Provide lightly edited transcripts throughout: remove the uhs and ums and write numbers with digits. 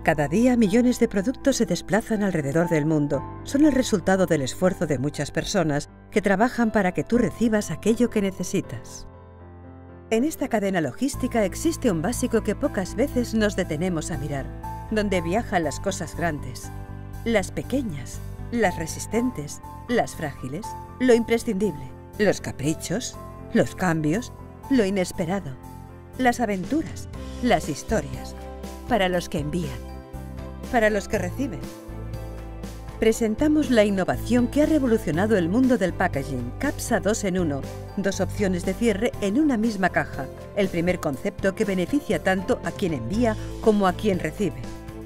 Cada día millones de productos se desplazan alrededor del mundo. Son el resultado del esfuerzo de muchas personas que trabajan para que tú recibas aquello que necesitas. En esta cadena logística existe un básico que pocas veces nos detenemos a mirar, donde viajan las cosas grandes, las pequeñas, las resistentes, las frágiles, lo imprescindible, los caprichos, los cambios, lo inesperado, las aventuras, las historias, para los que envían, para los que reciben. Presentamos la innovación que ha revolucionado el mundo del packaging, Capsa 2 en 1, 2 opciones de cierre en una misma caja, el primer concepto que beneficia tanto a quien envía como a quien recibe.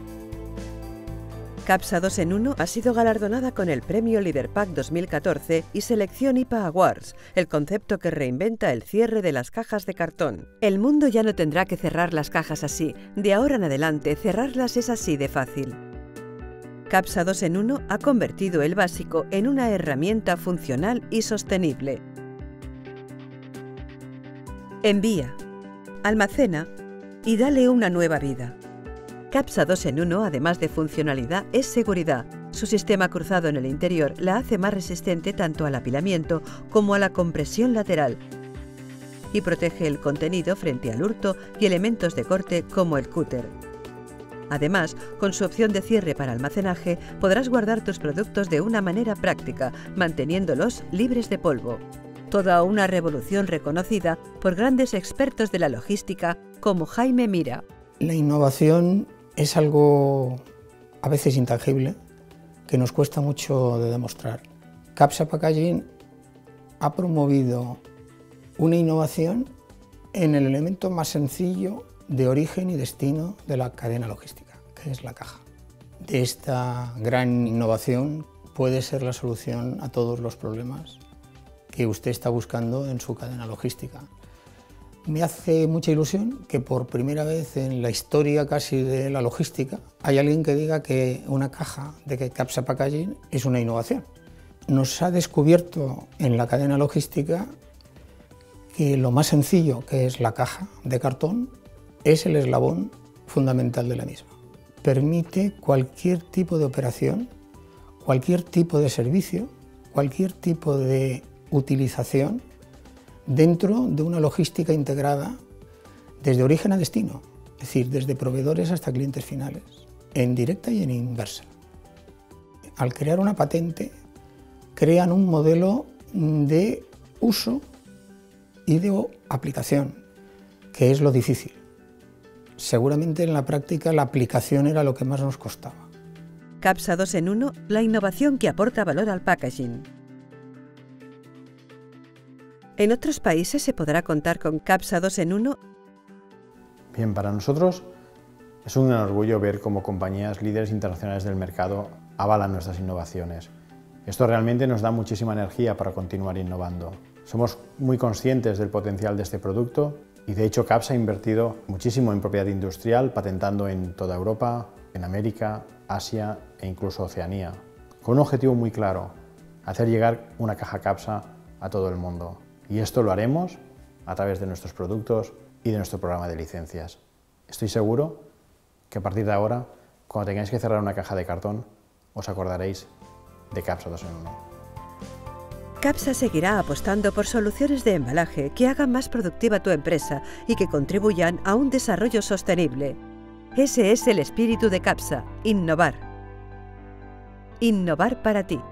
Capsa 2 en 1 ha sido galardonada con el premio LeaderPack 2014 y Selección IPA Awards, el concepto que reinventa el cierre de las cajas de cartón. El mundo ya no tendrá que cerrar las cajas así, de ahora en adelante cerrarlas es así de fácil. Capsa 2 en 1 ha convertido el básico en una herramienta funcional y sostenible. Envía, almacena y dale una nueva vida. Capsa 2 en 1, además de funcionalidad, es seguridad. Su sistema cruzado en el interior la hace más resistente tanto al apilamiento como a la compresión lateral y protege el contenido frente al hurto y elementos de corte como el cúter. Además, con su opción de cierre para almacenaje, podrás guardar tus productos de una manera práctica, manteniéndolos libres de polvo. Toda una revolución reconocida por grandes expertos de la logística como Jaime Mira. La innovación es algo a veces intangible, que nos cuesta mucho de demostrar. Capsa Packaging ha promovido una innovación en el elemento más sencillo de origen y destino de la cadena logística, que es la caja. De esta gran innovación puede ser la solución a todos los problemas que usted está buscando en su cadena logística. Me hace mucha ilusión que por primera vez en la historia casi de la logística hay alguien que diga que una caja de Capsa Packaging es una innovación. Nos ha descubierto en la cadena logística que lo más sencillo, que es la caja de cartón, es el eslabón fundamental de la misma. Permite cualquier tipo de operación, cualquier tipo de servicio, cualquier tipo de utilización dentro de una logística integrada desde origen a destino, es decir, desde proveedores hasta clientes finales, en directa y en inversa. Al crear una patente, crean un modelo de uso y de aplicación, que es lo difícil. Seguramente en la práctica la aplicación era lo que más nos costaba. Capsa 2 en 1, la innovación que aporta valor al packaging. ¿En otros países se podrá contar con Capsa 2 en 1? Bien, para nosotros es un gran orgullo ver cómo compañías líderes internacionales del mercado avalan nuestras innovaciones. Esto realmente nos da muchísima energía para continuar innovando. Somos muy conscientes del potencial de este producto y de hecho Capsa ha invertido muchísimo en propiedad industrial, patentando en toda Europa, en América, Asia e incluso Oceanía, con un objetivo muy claro: hacer llegar una caja Capsa a todo el mundo. Y esto lo haremos a través de nuestros productos y de nuestro programa de licencias. Estoy seguro que a partir de ahora, cuando tengáis que cerrar una caja de cartón, os acordaréis de Capsa 2 en 1. Capsa seguirá apostando por soluciones de embalaje que hagan más productiva tu empresa y que contribuyan a un desarrollo sostenible. Ese es el espíritu de Capsa: innovar. Innovar para ti.